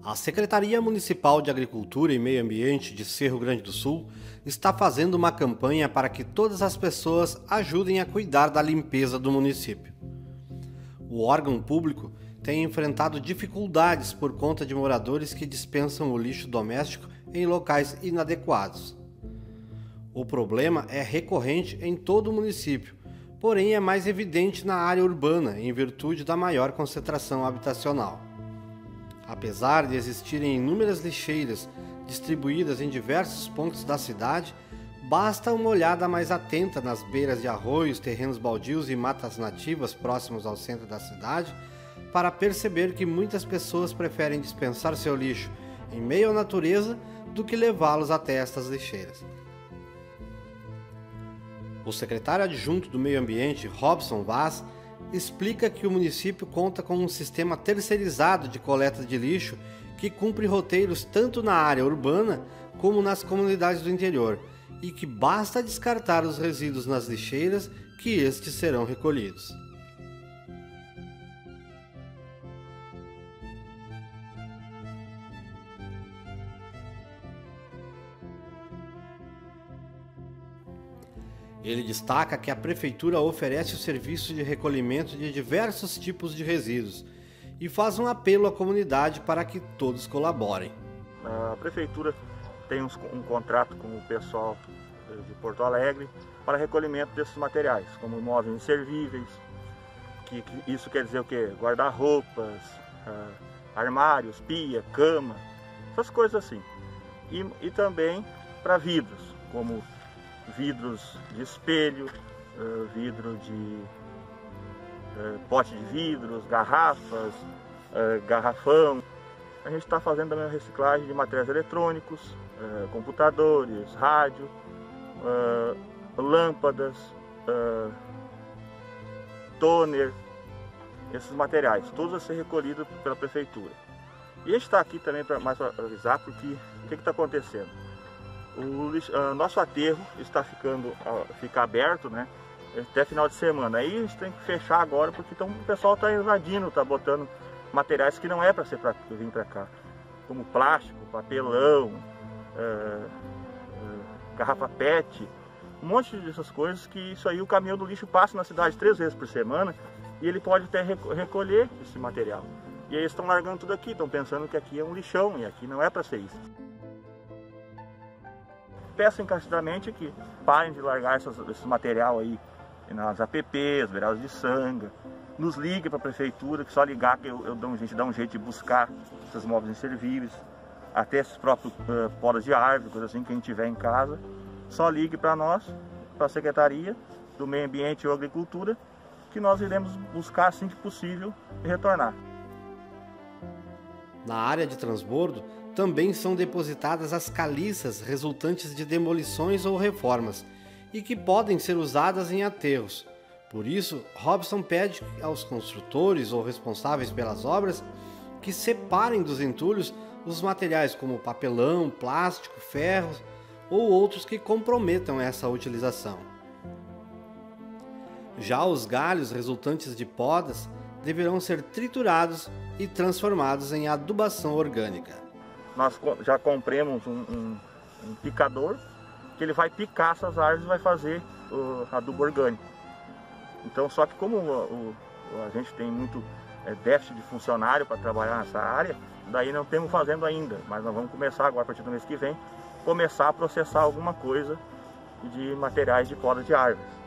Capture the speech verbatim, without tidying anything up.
A Secretaria Municipal de Agricultura e Meio Ambiente de Cerro Grande do Sul está fazendo uma campanha para que todas as pessoas ajudem a cuidar da limpeza do município. O órgão público tem enfrentado dificuldades por conta de moradores que dispensam o lixo doméstico em locais inadequados. O problema é recorrente em todo o município, porém é mais evidente na área urbana em virtude da maior concentração habitacional. Apesar de existirem inúmeras lixeiras distribuídas em diversos pontos da cidade, basta uma olhada mais atenta nas beiras de arroios, terrenos baldios e matas nativas próximos ao centro da cidade para perceber que muitas pessoas preferem dispensar seu lixo em meio à natureza do que levá-los até estas lixeiras. O secretário adjunto do Meio Ambiente, Robson Vaz, explica que o município conta com um sistema terceirizado de coleta de lixo que cumpre roteiros tanto na área urbana como nas comunidades do interior e que basta descartar os resíduos nas lixeiras que estes serão recolhidos. Ele destaca que a Prefeitura oferece o serviço de recolhimento de diversos tipos de resíduos e faz um apelo à comunidade para que todos colaborem. A Prefeitura tem um contrato com o pessoal de Porto Alegre para recolhimento desses materiais, como móveis inservíveis, que, que isso quer dizer o quê? Guarda-roupas, uh, armários, pia, cama, essas coisas assim. E, e também para vidros, como vidros de espelho, uh, vidro de uh, pote de vidros, garrafas, uh, garrafão. A gente está fazendo também a reciclagem de materiais eletrônicos, uh, computadores, rádio, uh, lâmpadas, uh, toner, esses materiais, todos a ser recolhidos pela Prefeitura. E a gente está aqui também para mais para avisar, porque o que está acontecendo? O lixo, uh, nosso aterro está ficando uh, fica aberto, né, até final de semana. Aí a gente tem que fechar agora porque então, o pessoal está invadindo, está botando materiais que não é para ser para vir para cá, como plástico, papelão, uh, uh, garrafa pet, um monte dessas coisas que isso aí o caminhão do lixo passa na cidade três vezes por semana e ele pode até recolher esse material. E aí eles estão largando tudo aqui, estão pensando que aqui é um lixão e aqui não é para ser isso. Peço encarecidamente que parem de largar essas, esse material aí nas A P Ps, Veirados de Sanga, nos ligue para a Prefeitura, que só ligar que eu, eu dou um, a gente dá um jeito de buscar esses móveis inservíveis, até esses próprios uh, podas de árvore, coisa assim que a gente tiver em casa, só ligue para nós, para a Secretaria do Meio Ambiente e Agricultura, que nós iremos buscar assim que possível e retornar. Na área de transbordo, também são depositadas as caliças resultantes de demolições ou reformas e que podem ser usadas em aterros. Por isso, Robson pede aos construtores ou responsáveis pelas obras que separem dos entulhos os materiais como papelão, plástico, ferros ou outros que comprometam essa utilização. Já os galhos resultantes de podas deverão ser triturados e transformados em adubação orgânica. Nós já compramos um, um, um picador que ele vai picar essas árvores e vai fazer o adubo orgânico. Então, só que como o, o, a gente tem muito é, déficit de funcionário para trabalhar nessa área, daí não estamos fazendo ainda, mas nós vamos começar agora, a partir do mês que vem, começar a processar alguma coisa de materiais de poda de árvores.